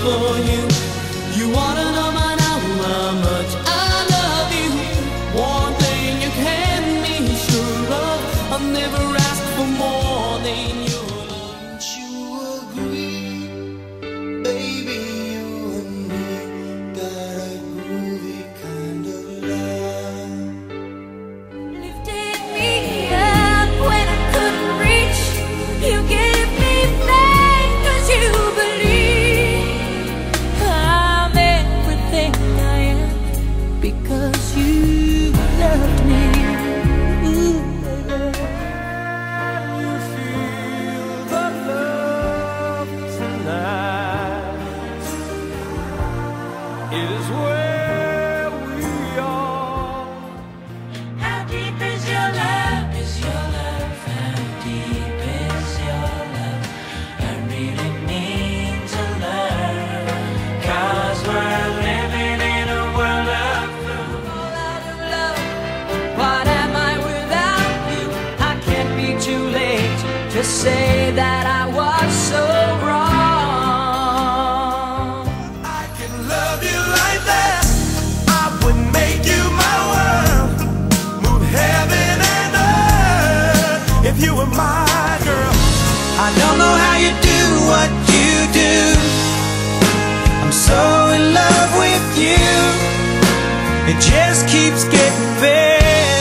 for you. You wanna know by now how much I love you. One thing you can be sure of, I'll never ask for more than your love. Don't you agree, baby? You and me got a groovy kind of love. Lifted me up when I couldn't reach. You gave me faith 'cause you believe I'm everything I am because you loved me. Ooh, You feel the love tonight. It is where we are. how deep is your love? Is your love? How deep is your love? I really need to learn. 'Cause we're living in a world of love. What am I without you? I can't be too late to say that I was so wrong. I can love you like that. I would make you my world. Move heaven and earth if you were my girl. I don't know how you do what you do. I'm so in love with you. It just keeps getting better.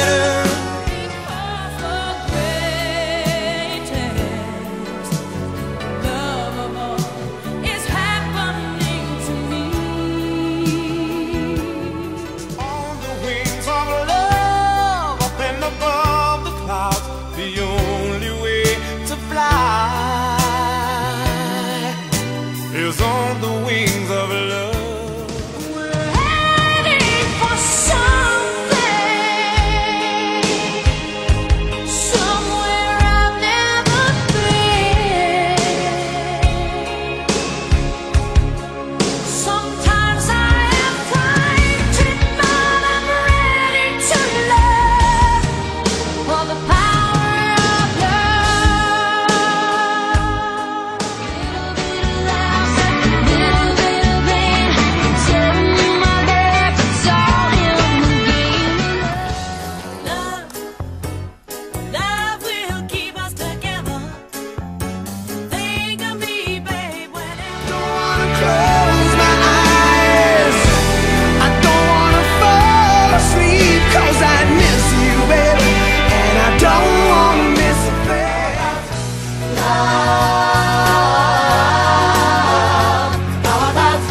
On the wings of love, up and above the clouds, the only way to fly is on the wings of love. We're heading for something, somewhere I've never been. Sometimes I am frightened, but I'm ready to love for the power of love. Little bit of love, little bit of pain. Tell me my life, it's all in the game. Love, love will keep us together. Think of me, babe, whenever. Don't wanna close my eyes. I don't wanna fall asleep 'cause I miss you, baby. And I don't wanna miss a thing. Love, oh, that's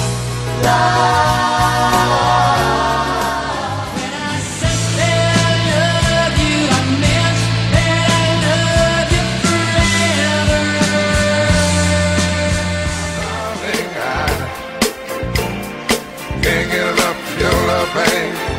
love. When I said that I love you, I meant that I love you forever. Darling, I can't get enough of your love, babe.